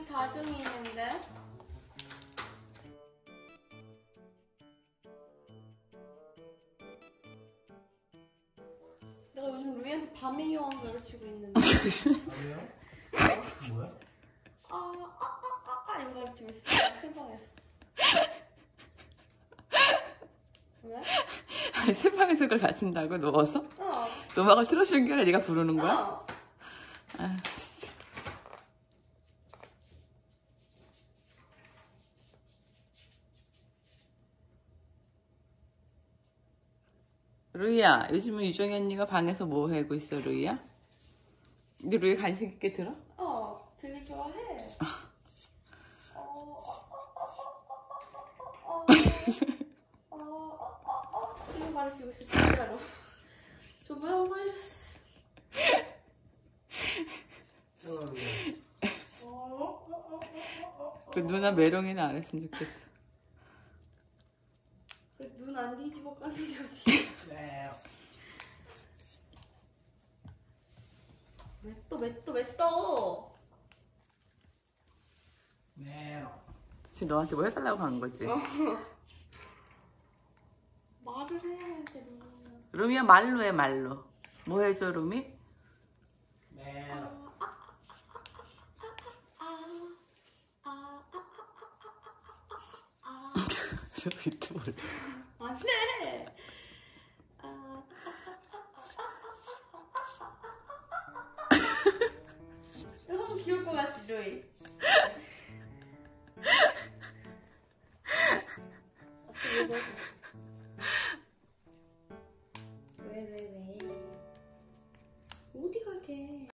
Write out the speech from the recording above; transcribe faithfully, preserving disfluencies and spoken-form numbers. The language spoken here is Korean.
다중이 있는데. 내가 요즘 루이한테 밤의 여왕 가르치고 있는데. 밤의 여왕? 뭐야? 아, 아, 아, 아, 아, 이거 가르치고 있어. 생방에서. 왜? 아니, 새방에서 그걸 가르친다고? 누워서? 어. 음악을 틀어주는 게 아니라 네가 부르는 거야? 어. 아, 진짜. 루이야, 요즘은 유정이 언니가 방에서 뭐 하고 있어, 루이야? 근데 루이 관심 있게 들어? 어, 되게 좋아해. 어, 어, 어, 어, 어, 어, 어, 어, 이거 가르치고 있어, 진짜로. 저번에 한 번 해줬어. 그 누나 메롱이는 안 했으면 좋겠어. 눈 안 뒤집어 까는 게 어디? 네. 왜 또, 왜 또, 왜 또? 네. 지금 너한테 뭐 해달라고 한 거지? 어. 말을 해야지. 루미야, 말로 해, 말로. 뭐 해줘, 루미? 네. 저 밑에 몰라. 안 돼! 아, 이거 너무 귀여울 것 같지, 루이? 어떻게 이거